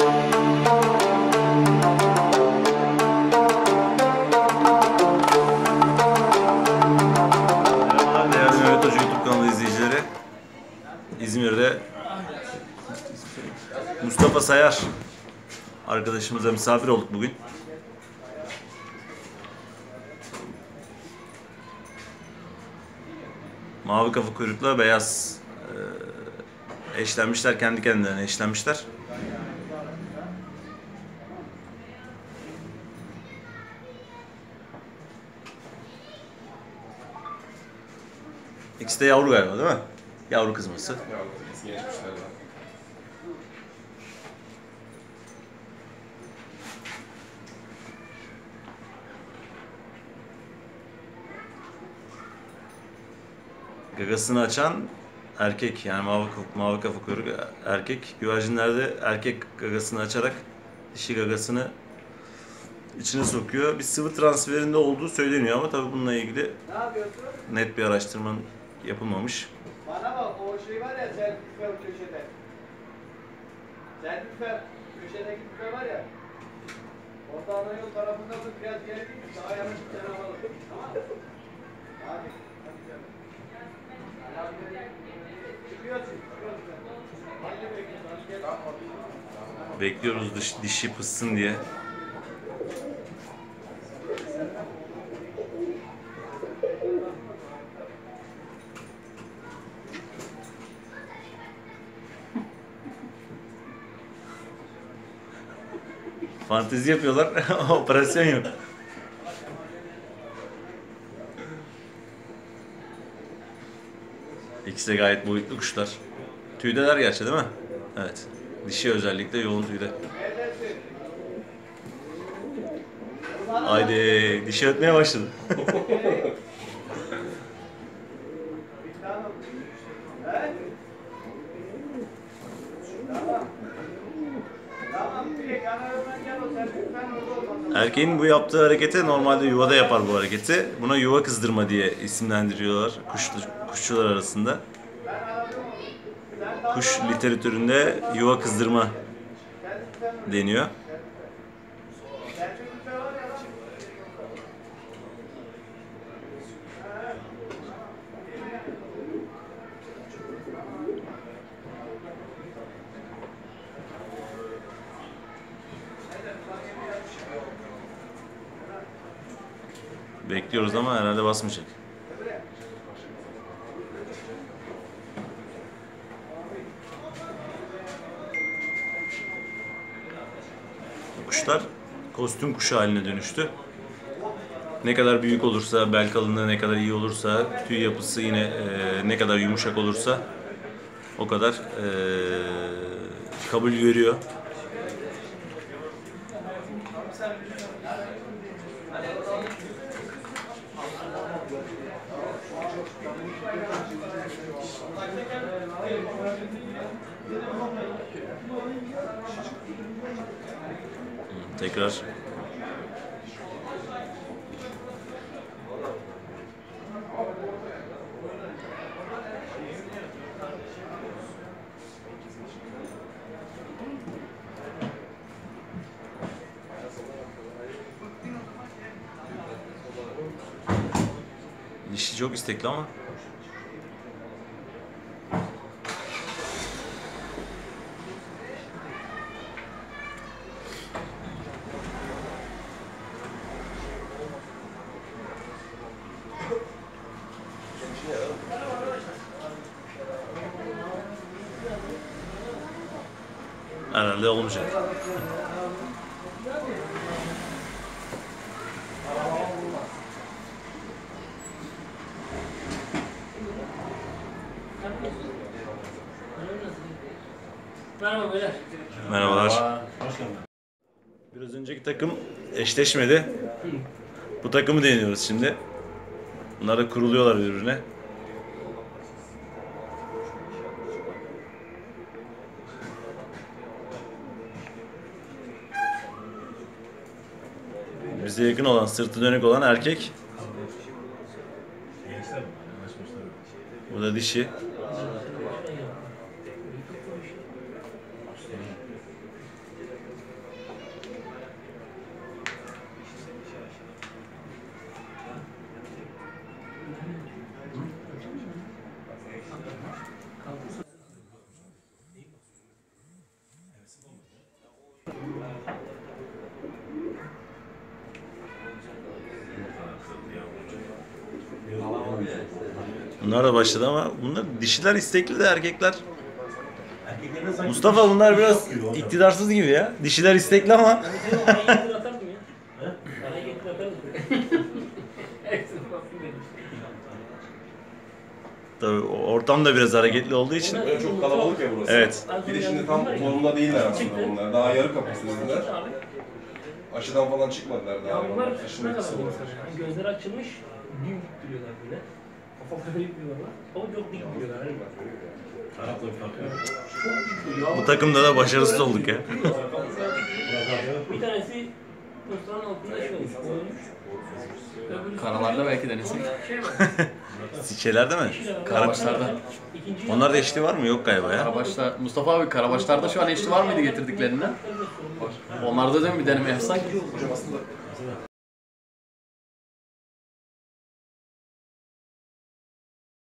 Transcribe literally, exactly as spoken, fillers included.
İzmir'de Mustafa Sayar arkadaşımıza misafir olduk bugün. Mavi kafa kuyrukla beyaz e, eşlenmişler, kendi kendilerine eşlenmişler. İkisi de yavru galiba, değil mi? Yavru kızması. Yavru kızması geçmişler var. Gagasını açan erkek, yani mavi, mavi kafa kuyruk erkek. Güvercinlerde erkek gagasını açarak dişi gagasını içine sokuyor. Bir sıvı transferinde olduğu söyleniyor ama tabii bununla ilgili net bir araştırma yapılmamış. Bana bak, o şey var ya, Selçukfer köşede. Selçukfer köşedeki büfe var ya. Orta Anadolu tarafında bu biraz geri gitmiş. Daha yanaşıp seni alalım. Tamam mı? Hadi. Hadi canım. Çıkıyorsun. Çıkıyorsun. Hadi bekliyorsun. Hadi gel. Bekliyoruz dış, dişi pıssın diye. Fantezi yapıyorlar, operasyon yok. İkisi de gayet boyutlu kuşlar. Tüydeler gerçi, değil mi? Evet. Dişi özellikle yoğun tüyde. Haydi, dişi ötmeye başladı. Erkeğin bu yaptığı hareketi normalde yuvada yapar bu hareketi. Buna yuva kızdırma diye isimlendiriyorlar kuş, kuşçular arasında. Kuş literatüründe yuva kızdırma deniyor. Bekliyoruz ama herhalde basmayacak. Kuşlar kostüm kuşu haline dönüştü. Ne kadar büyük olursa, bel kalınlığı ne kadar iyi olursa, tüy yapısı yine e, ne kadar yumuşak olursa o kadar e, kabul görüyor. Tekrar dişi çok istekli ama herhalde olmayacak. Merhaba beyler. Merhabalar. Biraz önceki takım eşleşmedi. Bu takımı deniyoruz şimdi. Bunlar da kuruluyorlar birbirine. Bize yakın olan, sırtı dönük olan erkek. Bu da dişi. Bunlar da başladı ama bunlar dişiler istekli de erkekler. Mustafa bunlar biraz iktidarsız gibi ya. Dişiler istekli ama. Sen o arayı getir atar mı ya? Arayı getir atar mı? Hepsini baksın dedim. Tabii o ortam da biraz hareketli olduğu için. Böyle çok kalabalık ya burası. Evet. Bir de şimdi tam konumda değiller aslında bunlar. Daha yarı kapasitedeler. Aşıdan falan çıkmadılar daha. Ya bunlar Aşının ne kadar etkisi bir var. insan yani. Gözleri açılmış, dimdik duruyorlar böyle. Kafa böyle duruyorlar. Ama çok dik duruyorlar. Hani. Tarafla bir farkı yok. Çok dik duruyor. Bu takımda da başarısız olduk ya. Bir tanesi postağın altında şey olmuş, boğulmuş. Öbürü- Karalarda belki denesek. Şey var. Siçelerde mi? Karabaşlarda. İkinci Onlarda eşli var mı? Yok galiba ya. Karabaşlar, Mustafa abi Karabaşlar'da şu an eşli var mıydı getirdiklerinden? Onlarda değil mi bir deneme yapsak?